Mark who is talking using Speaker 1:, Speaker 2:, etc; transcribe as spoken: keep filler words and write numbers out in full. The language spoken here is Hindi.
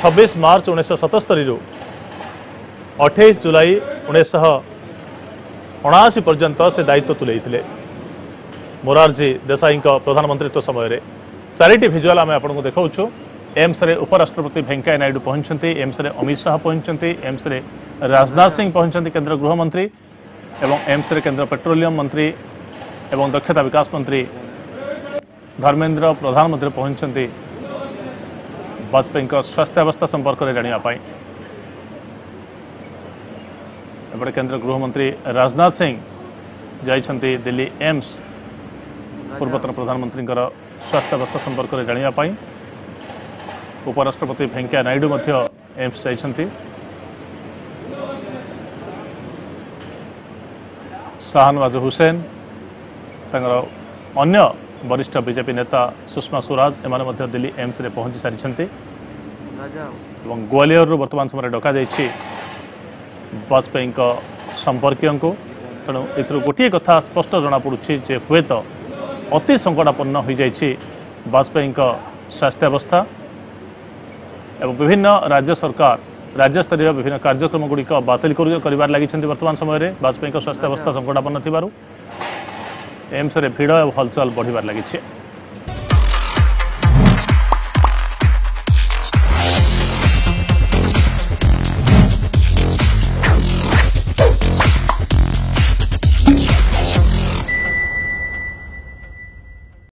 Speaker 1: छब्बीस मार्च उन्नीस सतस्तरी अठाईस जुलाई उन्नीस अणाशी पर्यंत से दायित्व तुले मोरारजी देसाई प्रधानमंत्रित्व समय चारिटी भिजुआल आम आपको देखा एम्स रे उपराष्ट्रपति वेंकैया नायडू पहुंचती एम्स रे अमित शाह पहुंचती एम्स रे राजनाथ सिंह पहुंचती केंद्र गृहमंत्री एवं एम्स रे केंद्र पेट्रोलियम मंत्री एवं दक्षता विकास मंत्री धर्मेंद्र प्रधानमंत्री पहुंचती वाजपेयी स्वास्थ्य अवस्था संपर्क में जानापी एपटे केंद्र गृहमंत्री राजनाथ सिंह जाइछंती दिल्ली एम्स पूर्वतन प्रधानमंत्री स्वास्थ्य अवस्था संपर्क में जानापी उपराष्ट्रपति वेंकैया नायडू मध्य एम्स जाइछंती शाहनवाज हुसैन तंगर अन्य वरिष्ठ बीजेपी नेता सुषमा स्वराज एमाने मध्य दिल्ली एम्स रे पहुंची सारी ग्वालियर वर्तमान समय डका जाइछि वाजपेयी संपर्कियों को तेणु ए गोटे कथा स्पष्ट जना पड़ुछि जे हुए तो अति संकटापन्न हो जाइछि वाजपेयी स्वास्थ्य अवस्था एवं विभिन्न राज्य सरकार राज्य स्तरीय विभिन्न कार्यक्रम गुड़िक बातिल कर लगी वर्तमान समय वाजपेयी स्वास्थ्य अवस्था संकटापन्न एम्स रे भीड़ और हलचल बढ़िबार लगी।